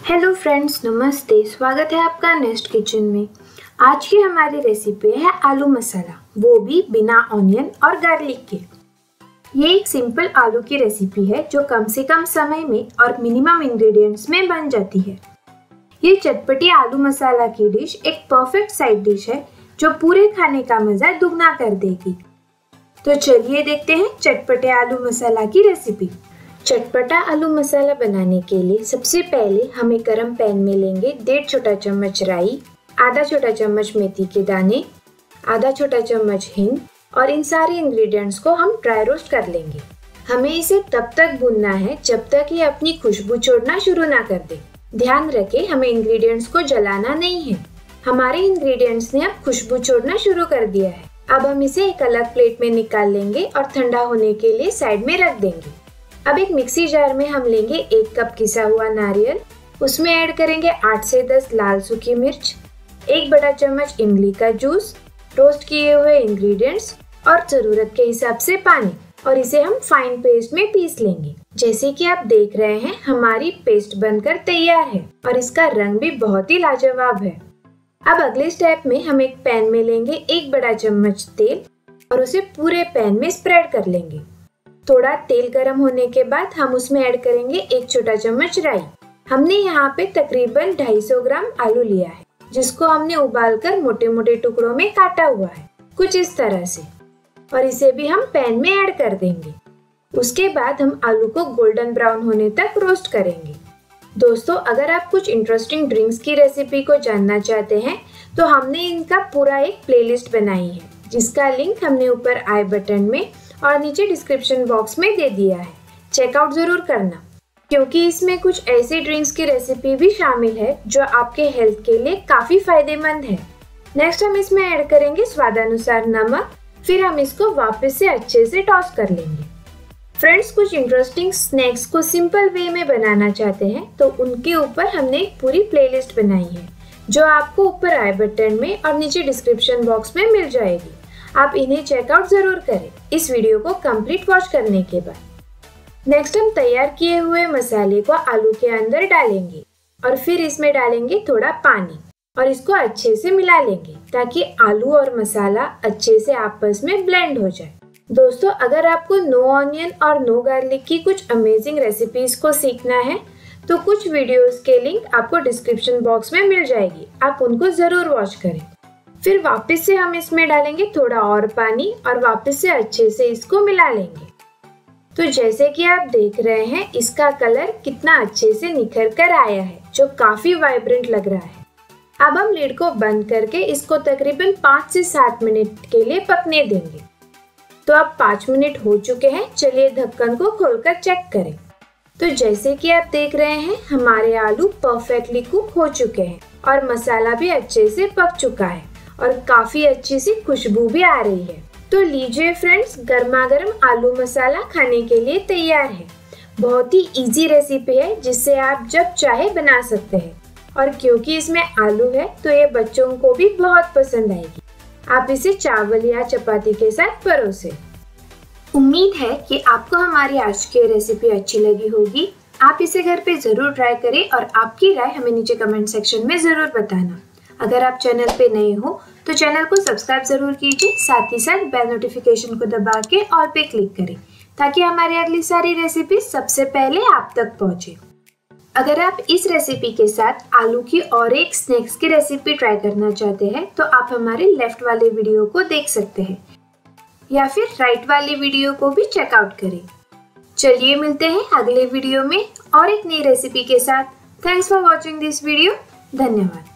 Hello friends, नमस्ते। स्वागत है आपका नेस्ट किचन में। आज की हमारी रेसिपी है आलू मसाला, वो भी बिना ऑनियन और गार्लिक के। ये एक सिंपल आलू की रेसिपी है जो कम से कम समय में और मिनिमम इंग्रेडिएंट्स में बन जाती है। ये चटपटी आलू मसाला की डिश एक परफेक्ट साइड डिश है जो पूरे खाने का मजा दुगना कर देगी। तो चलिए देखते हैं चटपटे आलू मसाला की रेसिपी। चटपटा आलू मसाला बनाने के लिए सबसे पहले हम एक गरम पैन में लेंगे 1.5 छोटा चम्मच राई, आधा छोटा चम्मच मेथी के दाने, आधा छोटा चम्मच हींग और इन सारे इंग्रेडिएंट्स को हम ड्राई रोस्ट कर लेंगे। हमें इसे तब तक भूनना है जब तक ये अपनी खुशबू छोड़ना शुरू ना कर दे। ध्यान रखें, हमें इंग्रेडिएंट्स को जलाना नहीं है। हमारे इंग्रेडिएंट्स ने अब खुशबू छोड़ना शुरू कर दिया है। अब हम इसे एक अलग प्लेट में निकाल लेंगे और ठंडा होने के लिए साइड में रख देंगे। अब एक मिक्सी जार में हम लेंगे 1 कप किसा हुआ नारियल, उसमें ऐड करेंगे 8 से 10 लाल सूखी मिर्च, 1 बड़ा चम्मच इमली का जूस, रोस्ट किए हुए इंग्रेडिएंट्स और जरूरत के हिसाब से पानी, और इसे हम फाइन पेस्ट में पीस लेंगे। जैसे कि आप देख रहे हैं, हमारी पेस्ट बनकर तैयार है और इसका रंग भी बहुत ही लाजवाब है। अब अगले स्टेप में हम एक पैन में लेंगे 1 बड़ा चम्मच तेल और उसे पूरे पैन में स्प्रेड कर लेंगे। थोड़ा तेल गर्म होने के बाद हम उसमें ऐड करेंगे 1 छोटा चम्मच राई। हमने यहाँ पे तकरीबन 250 ग्राम आलू लिया है, जिसको हमने उबालकर मोटे मोटे टुकड़ों में काटा हुआ है, कुछ इस तरह से, और इसे भी हम पैन में ऐड कर देंगे। उसके बाद हम आलू को गोल्डन ब्राउन होने तक रोस्ट करेंगे। दोस्तों, अगर आप कुछ इंटरेस्टिंग ड्रिंक्स की रेसिपी को जानना चाहते हैं तो हमने इनका पूरा एक प्लेलिस्ट बनाई है, जिसका लिंक हमने ऊपर आई बटन में और नीचे डिस्क्रिप्शन बॉक्स में दे दिया है। चेकआउट जरूर करना, क्योंकि इसमें कुछ ऐसी ड्रिंक्स की रेसिपी भी शामिल है जो आपके हेल्थ के लिए काफी फायदेमंद है। नेक्स्ट हम इसमें ऐड करेंगे स्वादानुसार नमक, फिर हम इसको वापस से अच्छे से टॉस कर लेंगे। फ्रेंड्स, कुछ इंटरेस्टिंग स्नैक्स को सिंपल वे में बनाना चाहते हैं तो उनके ऊपर हमने एक पूरी प्लेलिस्ट बनाई है, जो आपको ऊपर आई बटन में और नीचे डिस्क्रिप्शन बॉक्स में मिल जाएगी। आप इन्हें चेकआउट जरूर करें इस वीडियो को कंप्लीट वॉच करने के बाद। नेक्स्ट हम तैयार किए हुए मसाले को आलू के अंदर डालेंगे और फिर इसमें डालेंगे थोड़ा पानी और इसको अच्छे से मिला लेंगे ताकि आलू और मसाला अच्छे से आपस में ब्लेंड हो जाए। दोस्तों, अगर आपको नो ऑनियन और नो गार्लिक की कुछ अमेजिंग रेसिपीज को सीखना है तो कुछ वीडियोस के लिंक आपको डिस्क्रिप्शन बॉक्स में मिल जाएगी, आप उनको जरूर वॉच करें। फिर वापस से हम इसमें डालेंगे थोड़ा और पानी और वापस से अच्छे से इसको मिला लेंगे। तो जैसे कि आप देख रहे हैं, इसका कलर कितना अच्छे से निखर कर आया है, जो काफी वाइब्रेंट लग रहा है। अब हम लिड को बंद करके इसको तकरीबन 5 से 7 मिनट के लिए पकने देंगे। तो अब 5 मिनट हो चुके हैं, चलिए ढक्कन को खोलकर चेक करें। तो जैसे कि आप देख रहे हैं, हमारे आलू परफेक्टली कुक हो चुके हैं और मसाला भी अच्छे से पक चुका है और काफी अच्छी सी खुशबू भी आ रही है। तो लीजिए फ्रेंड्स, गर्मा गर्म आलू मसाला खाने के लिए तैयार है। बहुत ही इजी रेसिपी है जिससे आप जब चाहे बना सकते हैं, और क्योंकि इसमें आलू है तो ये बच्चों को भी बहुत पसंद आएगी। आप इसे चावल या चपाती के साथ परोसें। उम्मीद है कि आपको हमारी आज की रेसिपी अच्छी लगी होगी। आप इसे घर पे जरूर ट्राई करें और आपकी राय हमें नीचे कमेंट सेक्शन में जरूर बताना। अगर आप चैनल पे नए हो तो चैनल को सब्सक्राइब जरूर कीजिए, साथ ही साथ बेल नोटिफिकेशन को दबा के ऑल पे क्लिक करें ताकि हमारी अगली सारी रेसिपी सबसे पहले आप तक पहुंचे। अगर आप इस रेसिपी के साथ आलू की और एक स्नैक्स की रेसिपी ट्राई करना चाहते हैं तो आप हमारे लेफ्ट वाले वीडियो को देख सकते हैं या फिर राइट वाली वीडियो को भी चेकआउट करें। चलिए मिलते हैं अगले वीडियो में और एक नई रेसिपी के साथ। Thanks for watching this video. धन्यवाद।